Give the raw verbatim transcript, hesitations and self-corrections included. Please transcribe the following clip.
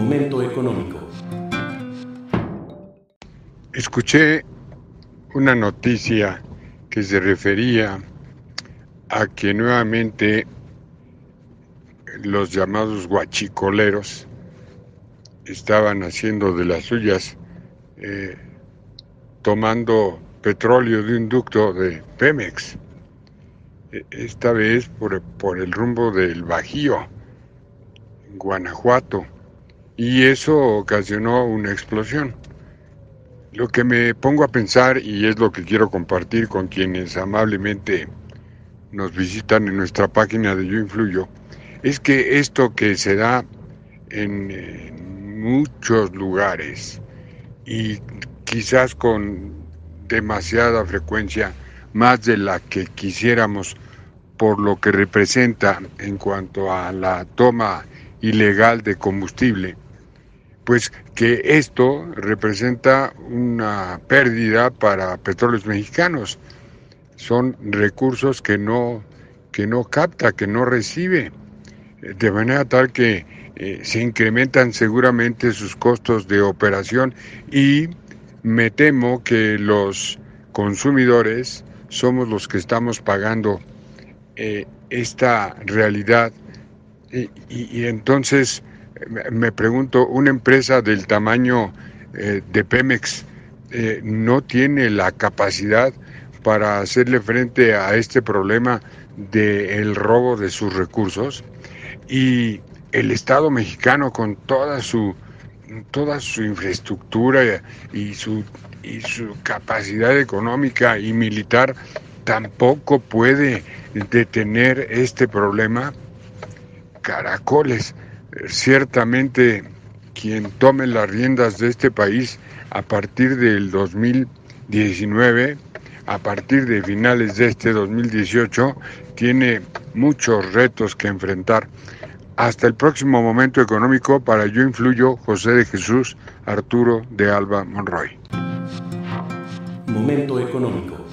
Momento económico. Escuché una noticia que se refería a que nuevamente los llamados guachicoleros estaban haciendo de las suyas, eh, tomando petróleo de un ducto de Pemex, esta vez por, por el rumbo del Bajío, Guanajuato, y eso ocasionó una explosión. Lo que me pongo a pensar, y es lo que quiero compartir con quienes amablemente nos visitan en nuestra página de Yo Influyo, es que esto que se da en, en muchos lugares y quizás con demasiada frecuencia, más de la que quisiéramos, por lo que representa en cuanto a la toma ilegal de combustible, pues que esto representa una pérdida para Petróleos Mexicanos. Son recursos que no, que no capta, que no recibe, de manera tal que eh, se incrementan seguramente sus costos de operación y me temo que los consumidores somos los que estamos pagando eh, esta realidad y, y, y entonces me pregunto, una empresa del tamaño eh, de Pemex eh, no tiene la capacidad para hacerle frente a este problema del robo de sus recursos, y el Estado mexicano con toda su toda su infraestructura y su y su capacidad económica y militar tampoco puede detener este problema. Caracoles, ciertamente quien tome las riendas de este país a partir del dos mil diecinueve, a partir de finales de este dos mil dieciocho, tiene muchos retos que enfrentar. Hasta el próximo Momento Económico. Para Yo Influyo, José de Jesús Arturo de Alba Monroy. Momento económico.